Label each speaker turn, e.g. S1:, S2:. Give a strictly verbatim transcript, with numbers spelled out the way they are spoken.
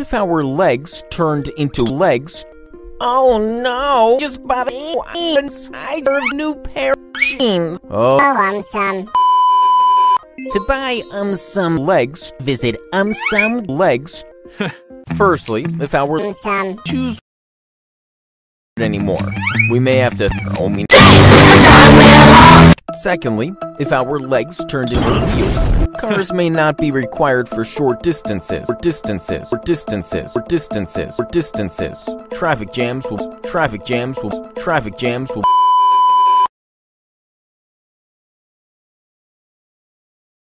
S1: if our legs turned into legs? Oh no! Just bought a jeans. I deserve a new pair of jeans. Oh,
S2: Aumsum.
S1: To buy Aumsum legs, visit Aumsum legs. Firstly, if our
S2: Aumsum.
S1: shoes anymore, we may have to. Oh, me. Secondly, if our legs turned into wheels, cars may not be required for short distances, or distances, or distances, or distances, or distances. Traffic jams will, traffic jams will, traffic jams will.